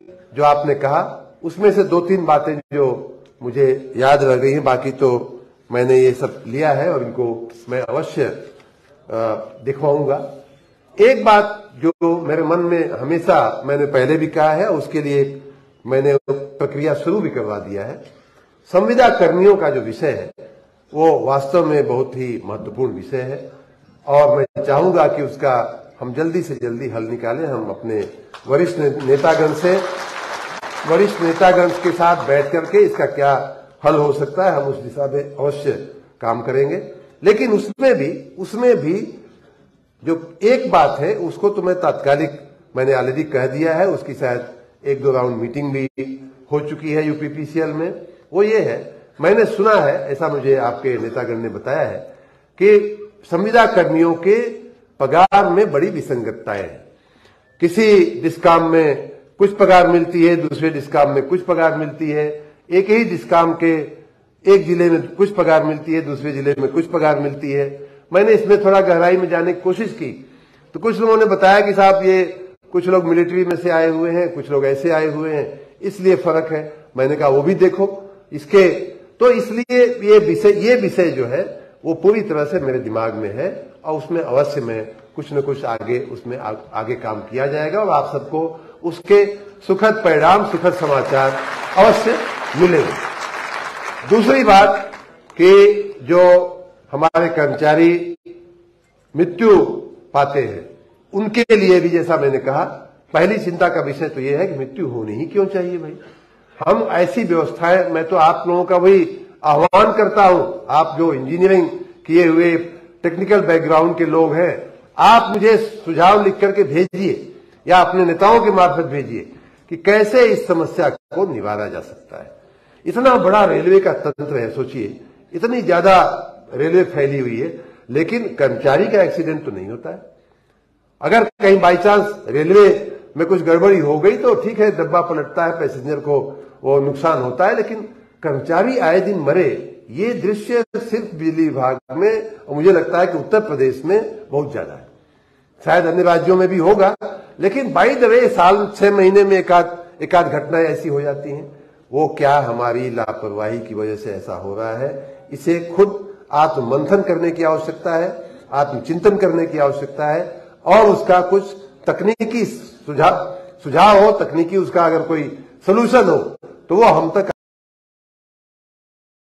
जो आपने कहा उसमें से 2-3 बातें जो मुझे याद रह गई हैं, बाकी तो मैंने ये सब लिया है और इनको मैं अवश्य दिखवाऊंगा। एक बात जो मेरे मन में हमेशा, मैंने पहले भी कहा है, उसके लिए मैंने प्रक्रिया शुरू भी करवा दिया है। संविदा कर्मियों का जो विषय है वो वास्तव में बहुत ही महत्वपूर्ण विषय है और मैं चाहूंगा कि उसका हम जल्दी से जल्दी हल निकालें। हम अपने वरिष्ठ नेतागण के साथ बैठ करके इसका क्या हल हो सकता है, हम उस दिशा में अवश्य काम करेंगे। लेकिन उसमें भी जो एक बात है उसको तो मैं तात्कालिक, मैंने ऑलरेडी कह दिया है, उसकी शायद 1-2 राउंड मीटिंग भी हो चुकी है यूपीपीसीएल में। वो ये है, मैंने सुना है, ऐसा मुझे आपके नेतागण ने बताया है कि संविदा कर्मियों के पगार में बड़ी विसंगतताएं हैं। किसी डिस्काम में कुछ पगार मिलती है, दूसरे डिस्काम में कुछ पगार मिलती है। एक ही डिस्काम के एक जिले में कुछ पगार मिलती है, दूसरे जिले में कुछ पगार मिलती है। मैंने इसमें थोड़ा गहराई में जाने की कोशिश की तो कुछ लोगों ने बताया कि साहब ये कुछ लोग मिलिट्री में से आए हुए हैं, कुछ लोग ऐसे आए हुए हैं, इसलिए फर्क है। मैंने कहा वो भी देखो इसके, तो इसलिए ये विषय जो है वो पूरी तरह से मेरे दिमाग में है और उसमें अवश्य में कुछ न कुछ आगे काम किया जाएगा और आप सबको उसके सुखद परिणाम, सुखद समाचार अवश्य मिलेंगे। दूसरी बात कि जो हमारे कर्मचारी मृत्यु पाते हैं उनके लिए भी, जैसा मैंने कहा, पहली चिंता का विषय तो यह है कि मृत्यु होनी ही क्यों चाहिए भाई। हम ऐसी व्यवस्थाएं, मैं तो आप लोगों का वही आह्वान करता हूं, आप जो इंजीनियरिंग किए हुए टेक्निकल बैकग्राउंड के लोग हैं, आप मुझे सुझाव लिख करके भेजिए या अपने नेताओं के मार्फत भेजिए कि कैसे इस समस्या को निवारा जा सकता है। इतना बड़ा रेलवे का तंत्र है, सोचिए, इतनी ज्यादा रेलवे फैली हुई है, लेकिन कर्मचारी का एक्सीडेंट तो नहीं होता है। अगर कहीं बाई चांस रेलवे में कुछ गड़बड़ी हो गई तो ठीक है, डब्बा पलटता है, पैसेंजर को वो नुकसान होता है, लेकिन कर्मचारी आए दिन मरे, ये दृश्य सिर्फ बिजली विभाग में, और मुझे लगता है कि उत्तर प्रदेश में बहुत ज्यादा है। शायद अन्य राज्यों में भी होगा, लेकिन बाई द वे साल 6 महीने में एकाध घटनाएं ऐसी हो जाती हैं। वो क्या हमारी लापरवाही की वजह से ऐसा हो रहा है, इसे खुद आत्ममंथन करने की आवश्यकता है, आत्मचिंतन करने की आवश्यकता है और उसका कुछ तकनीकी सुझाव हो, तकनीकी उसका अगर कोई सोल्यूशन हो तो वो हम तक